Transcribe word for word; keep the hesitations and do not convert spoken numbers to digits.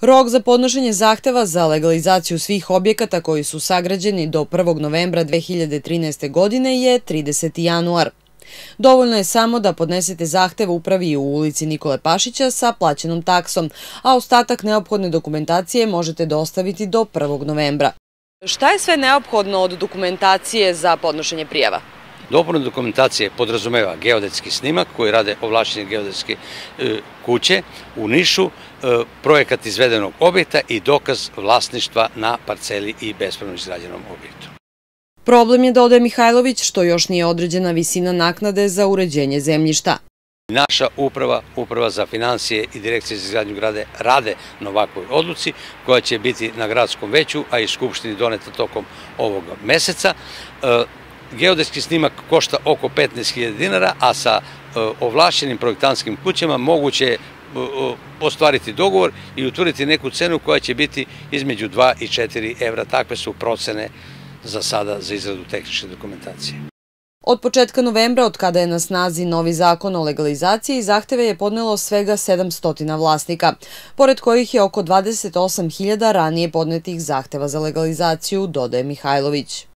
Rok za podnošenje zahteva za legalizaciju svih objekata koji su sagrađeni do prvog novembra dve hiljade trinaeste. godine je trideseti januar. Dovoljno je samo da podnesete zahtev upravi u ulici Nikole Pašića sa plaćenom taksom, a ostatak neophodne dokumentacije možete dostaviti do prvog novembra. Šta je sve neophodno od dokumentacije za podnošenje prijava? Dopuna dokumentacije podrazumeva geodetski snimak koji rade ovlašćene geodetske kuće u Nišu, projekat izvedenog objekta i dokaz vlasništva na parceli i bespravno izgrađenom objektu. Problem je, dodaje Mihajlović, što još nije određena visina naknade za uređenje zemljišta. Naša uprava, uprava za finansije i direkcija za izgradnju grade rade na ovakvoj odluci koja će biti na gradskom veću, a i skupštini doneta tokom ovog meseca. Geodetski snimak košta oko petnaest hiljada dinara, a sa ovlašćenim projektantskim kućama moguće je ostvariti dogovor i utvrditi neku cenu koja će biti između dva i četiri evra. Takve su procene za sada za izradu tehničke dokumentacije. Od početka novembra, od kada je na snazi novi zakon o legalizaciji, zahteve je podnelo svega sedamsto vlasnika, pored kojih je oko dvadeset osam hiljada ranije podnetih zahteva za legalizaciju, dodaje Mihajlović.